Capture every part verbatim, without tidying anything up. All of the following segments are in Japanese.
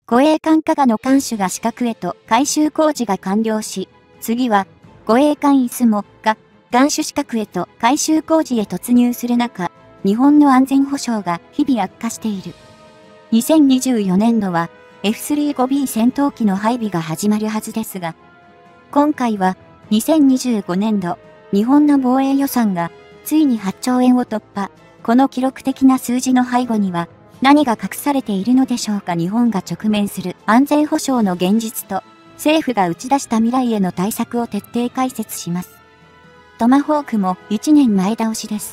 護衛艦加賀の艦首が四角へと改修工事が完了し、次は護衛艦出雲が艦首四角へと改修工事へ突入する中、日本の安全保障が日々悪化している。にせんにじゅうよねんどは エフスリーファイブビー 戦闘機の配備が始まるはずですが、今回はにせんにじゅうごねんど、日本の防衛予算がついにはっちょうえんを突破。この記録的な数字の背後には何が隠されているのでしょうか。日本が直面する安全保障の現実と政府が打ち出した未来への対策を徹底解説します。トマホークもいちねんまえ倒しです。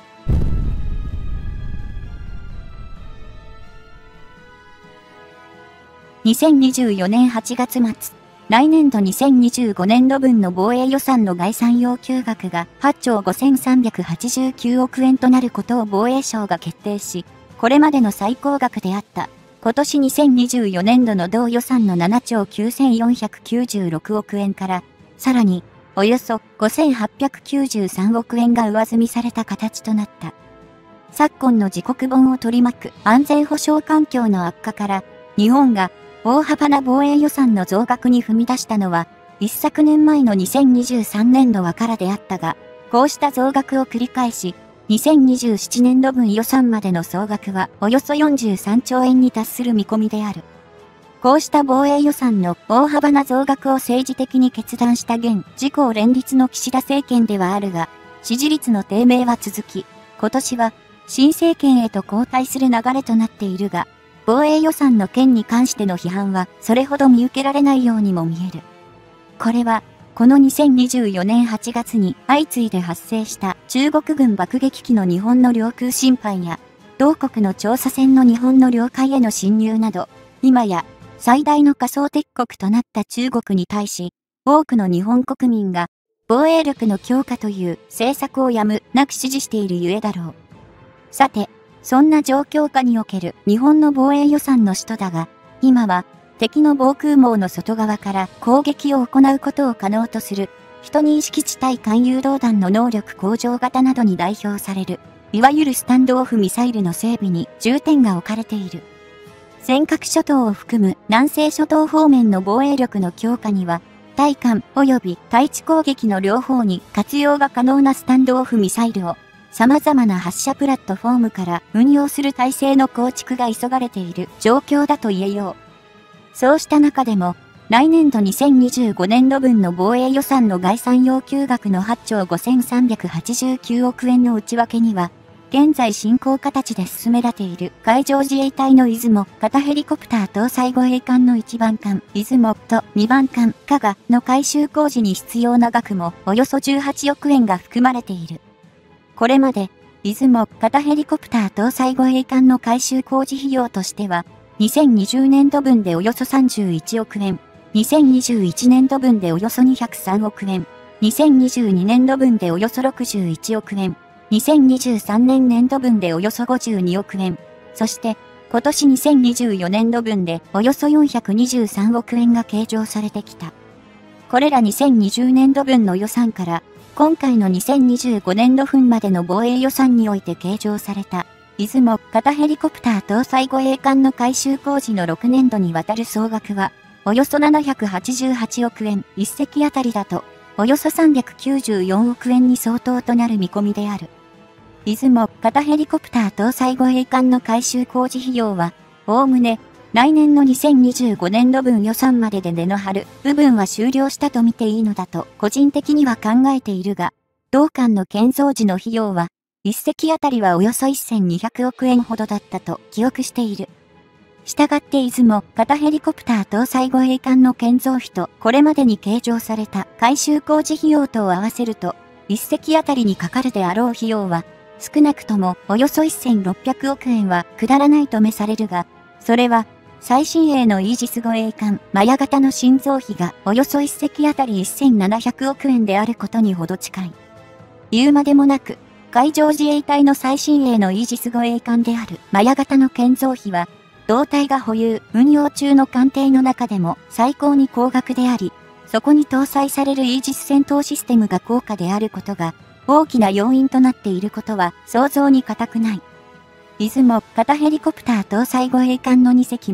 にせんにじゅうよねんはちがつまつ、来年度にせんにじゅうごねんどぶんの防衛予算の概算要求額がはっちょうごせんさんびゃくはちじゅうきゅうおくえんとなることを防衛省が決定し、これまでの最高額であった今年にせんにじゅうよねんどの同予算のななちょうきゅうせんよんひゃくきゅうじゅうろくおくえんから、さらにおよそごせんはっぴゃくきゅうじゅうさんおくえんが上積みされた形となった。昨今の自国本を取り巻く安全保障環境の悪化から、日本が大幅な防衛予算の増額に踏み出したのは、一昨年前のにせんにじゅうさんねんどはからであったが、こうした増額を繰り返し、にせんにじゅうななねんどぶん予算までの総額はおよそよんじゅうさんちょうえんに達する見込みである。こうした防衛予算の大幅な増額を政治的に決断した現自公連立の岸田政権ではあるが、支持率の低迷は続き、今年は新政権へと交代する流れとなっているが、防衛予算の件に関しての批判はそれほど見受けられないようにも見える。これは、このにせんにじゅうよねんはちがつに相次いで発生した中国軍爆撃機の日本の領空侵犯や、同国の調査船の日本の領海への侵入など、今や最大の仮想敵国となった中国に対し、多くの日本国民が防衛力の強化という政策をやむなく支持しているゆえだろう。さて、そんな状況下における日本の防衛予算の使途だが、今は敵の防空網の外側から攻撃を行うことを可能とする、人認識地対艦誘導弾の能力向上型などに代表される、いわゆるスタンドオフミサイルの整備に重点が置かれている。尖閣諸島を含む南西諸島方面の防衛力の強化には、対艦及び対地攻撃の両方に活用が可能なスタンドオフミサイルを、様々な発射プラットフォームから運用する体制の構築が急がれている状況だと言えよう。そうした中でも、来年度にせんにじゅうごねんどぶんの防衛予算の概算要求額のはっちょうごせんさんびゃくはちじゅうきゅうおくえんの内訳には、現在進行形で進められている海上自衛隊の出雲型ヘリコプター搭載護衛艦のいちばんかん出雲とにばんかん加賀の改修工事に必要な額もおよそじゅうはちおくえんが含まれている。これまで、出雲型ヘリコプター搭載護衛艦の改修工事費用としては、にせんにじゅうねんどぶんでおよそさんじゅういちおくえん、にせんにじゅういちねんどぶんでおよそにひゃくさんおくえん、にせんにじゅうにねんどぶんでおよそろくじゅういちおくえん、にせんにじゅうさんねんねんどぶんでおよそごじゅうにおくえん、そして今年にせんにじゅうよねんどぶんでおよそよんひゃくにじゅうさんおくえんが計上されてきた。これらにせんにじゅうねんどぶんの予算から、今回のにせんにじゅうごねんどぶんまでの防衛予算において計上された、出雲型ヘリコプター搭載護衛艦の改修工事のろくねんどにわたる総額は、およそななひゃくはちじゅうはちおくえん、いっせきあたりだと、およそさんびゃくきゅうじゅうよんおくえんに相当となる見込みである。出雲型ヘリコプター搭載護衛艦の改修工事費用は、おおむね、来年のにせんにじゅうごねんどぶん予算までで根の張る部分は終了したと見ていいのだと個人的には考えているが、同艦の建造時の費用は、いっせきあたりはおよそせんにひゃくおくえんほどだったと記憶している。したがって出雲型ヘリコプター搭載護衛艦の建造費とこれまでに計上された改修工事費用とを合わせると、いっせきあたりにかかるであろう費用は、少なくともおよそせんろっぴゃくおくえんは下らないとめされるが、それは、最新鋭のイージス護衛艦マヤ型の新造費がおよそいっせきあたりせんななひゃくおくえんであることにほど近い。言うまでもなく、海上自衛隊の最新鋭のイージス護衛艦であるマヤ型の建造費は、同隊が保有、運用中の艦艇の中でも最高に高額であり、そこに搭載されるイージス戦闘システムが高価であることが、大きな要因となっていることは想像に難くない。出雲型ヘリコプター搭載護衛艦のにせきも、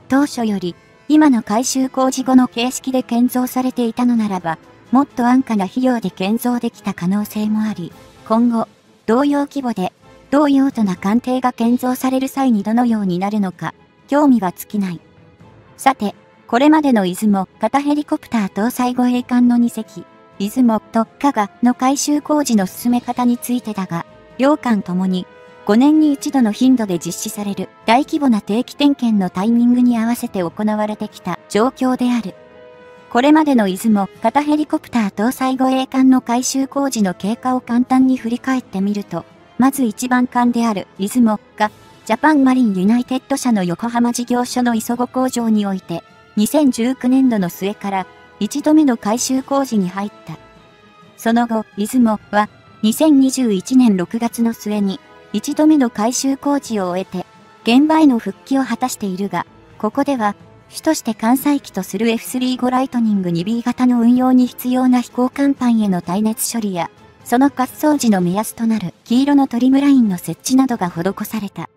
当初より、今の改修工事後の形式で建造されていたのならば、もっと安価な費用で建造できた可能性もあり、今後、同様規模で、同用途な艦艇が建造される際にどのようになるのか、興味は尽きない。さて、これまでの出雲、型ヘリコプター搭載護衛艦のにせき、出雲と加賀の改修工事の進め方についてだが、両艦ともに、ごねんに一度の頻度で実施される大規模な定期点検のタイミングに合わせて行われてきた状況である。これまでの出雲、型ヘリコプター搭載護衛艦の改修工事の経過を簡単に振り返ってみると、まず一番艦である出雲が、ジャパンマリンユナイテッド社の横浜事業所の磯子工場において、にせんじゅうきゅうねんどの末から一度目の改修工事に入った。その後、出雲はにせんにじゅういちねんろくがつの末に一度目の改修工事を終えて、現場への復帰を果たしているが、ここでは、主として艦載機とする エフスリーご ライトニング にビー 型の運用に必要な飛行甲板への耐熱処理や、その滑走時の目安となる黄色のトリムラインの設置などが施された。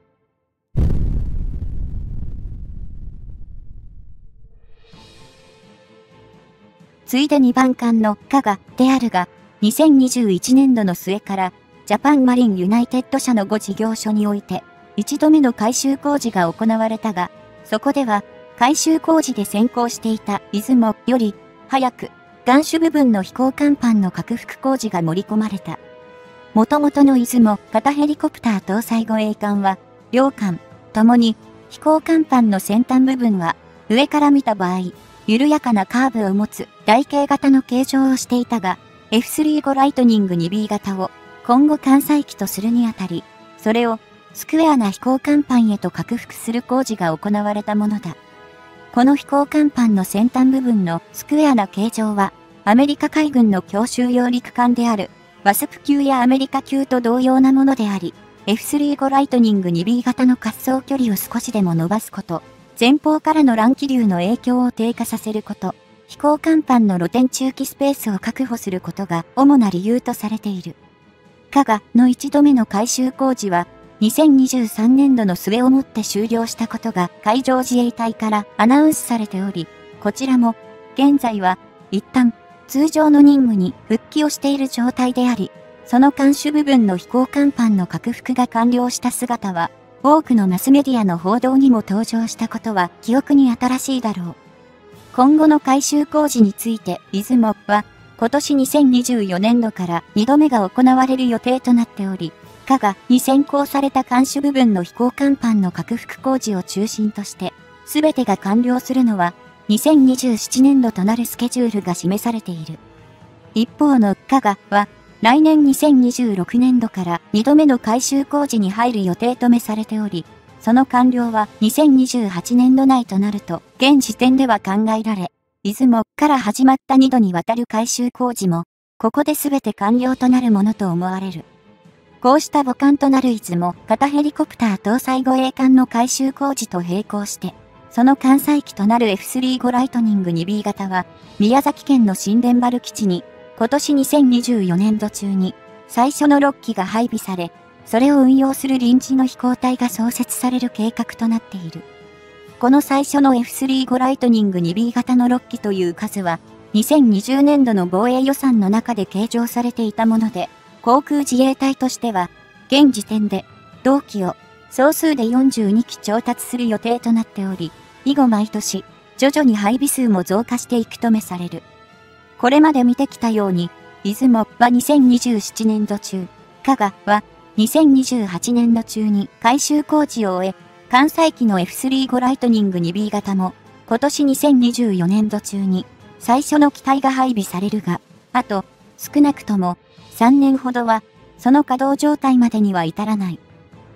ついでに番艦の加賀であるが、にせんにじゅういちねんどの末から、ジャパンマリンユナイテッド社のご事業所において、一度目の改修工事が行われたが、そこでは、改修工事で先行していた出雲より、早く、岸主部分の飛行甲板の拡幅工事が盛り込まれた。元々の出雲型ヘリコプター搭載護衛艦は、両艦ともに飛行甲板の先端部分は上から見た場合、緩やかなカーブを持つ台形型の形状をしていたが、エフスリーご ライトニング にビー 型を今後艦載機とするにあたり、それをスクエアな飛行甲板へと拡幅する工事が行われたものだ。この飛行甲板の先端部分のスクエアな形状は、アメリカ海軍の強襲揚陸艦であるワスプ級やアメリカ級と同様なものであり、エフスリーご ライトニング にビー 型の滑走距離を少しでも伸ばすこと、前方からの乱気流の影響を低下させること、飛行甲板の露天中期スペースを確保することが主な理由とされている。加賀の一度目の改修工事は、にせんにじゅうさんねんどの末をもって終了したことが海上自衛隊からアナウンスされており、こちらも、現在は、一旦、通常の任務に復帰をしている状態であり、その艦首部分の飛行甲板の拡幅が完了した姿は、多くのマスメディアの報道にも登場したことは記憶に新しいだろう。今後の改修工事について、出雲は、今年にせんにじゅうよねんどからにどめが行われる予定となっており、加賀に先行された艦首部分の飛行甲板の拡幅工事を中心として、すべてが完了するのは、にせんにじゅうななねんどとなるスケジュールが示されている。一方の加賀は、来年にせんにじゅうろくねんどからにどめの改修工事に入る予定とめされており、その完了はにせんにじゅうはちねんど内となると、現時点では考えられ、出雲から始まったにどにわたる改修工事も、ここで全て完了となるものと思われる。こうした母艦となる出雲型ヘリコプター搭載護衛艦の改修工事と並行して、その艦載機となる エフスリーご ライトニング にビー 型は、宮崎県の新田原基地に、今年にせんにじゅうよねんど中に、最初のろっきが配備され、それを運用する臨時の飛行隊が創設される計画となっている。この最初の エフスリーご ライトニング にビー 型のろっきという数は、にせんにじゅうねんどの防衛予算の中で計上されていたもので、航空自衛隊としては、現時点で、同機を総数でよんじゅうにき調達する予定となっており、以後毎年、徐々に配備数も増加していくとめされる。これまで見てきたように、出雲はにせんにじゅうななねんど中、加賀はにせんにじゅうはちねんど中に改修工事を終え、艦載機の エフスリーご ライトニング にビー 型も、今年にせんにじゅうよねんど中に最初の機体が配備されるが、あと、少なくともさんねんほどは、その稼働状態までには至らない。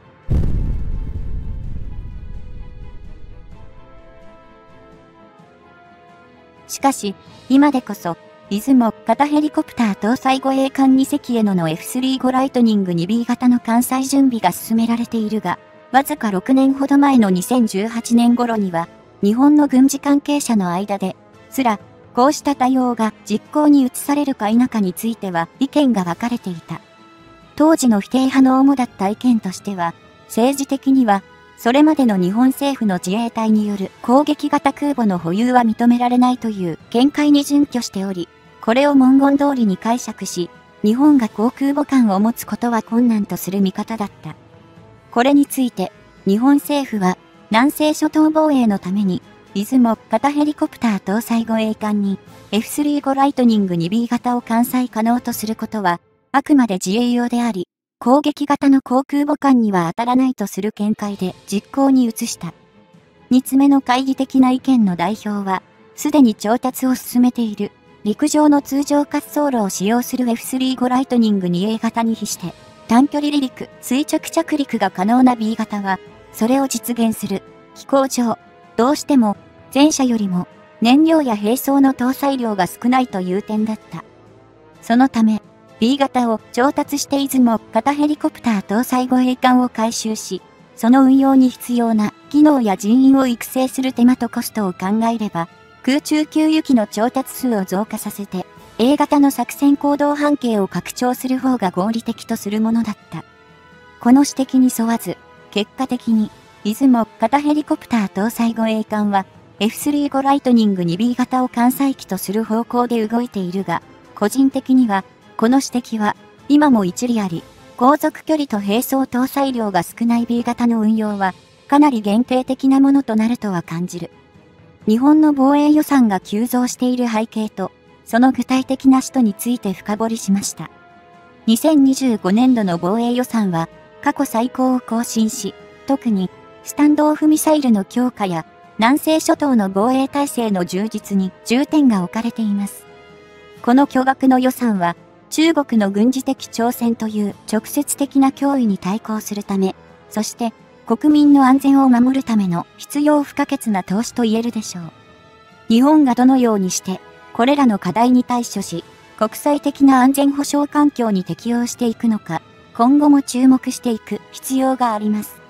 しかし、今でこそ、出雲型ヘリコプター搭載護衛艦にせきへのの エフスリーご ライトニング にビー 型の艦載準備が進められているが、わずかろくねんほど前のにせんじゅうはちねん頃には、日本の軍事関係者の間で、すら、こうした対応が実行に移されるか否かについては意見が分かれていた。当時の否定派の主だった意見としては、政治的には、 それまでの日本政府の自衛隊による攻撃型空母の保有は認められないという見解に準拠しており、これを文言通りに解釈し、日本が航空母艦を持つことは困難とする見方だった。これについて、日本政府は南西諸島防衛のために、出雲型ヘリコプター搭載護衛艦に エフスリーご ライトニング にビー 型を艦載可能とすることは、あくまで自衛用であり、攻撃型の航空母艦には当たらないとする見解で実行に移した。二つ目の懐疑的な意見の代表は、すでに調達を進めている陸上の通常滑走路を使用する エフスリーご ライトニング にエー 型に比して、短距離離陸、垂直着陸が可能な ビー 型は、それを実現する飛行上、どうしても前者よりも燃料や兵装の搭載量が少ないという点だった。そのため、ビー 型を調達して出雲型ヘリコプター搭載護衛艦を改修し、その運用に必要な機能や人員を育成する手間とコストを考えれば、空中給油機の調達数を増加させて、エー 型の作戦行動半径を拡張する方が合理的とするものだった。この指摘に沿わず、結果的に、出雲型ヘリコプター搭載護衛艦は、エフスリーご ライトニング にビー 型を艦載機とする方向で動いているが、個人的には、この指摘は、今も一理あり、航続距離と兵装搭載量が少ない ビー 型の運用は、かなり限定的なものとなるとは感じる。日本の防衛予算が急増している背景と、その具体的な使途について深掘りしました。にせんにじゅうごねんどの防衛予算は、過去最高を更新し、特に、スタンドオフミサイルの強化や、南西諸島の防衛体制の充実に重点が置かれています。この巨額の予算は、中国の軍事的挑戦という直接的な脅威に対抗するため、そして国民の安全を守るための必要不可欠な投資と言えるでしょう。日本がどのようにして、これらの課題に対処し、国際的な安全保障環境に適応していくのか、今後も注目していく必要があります。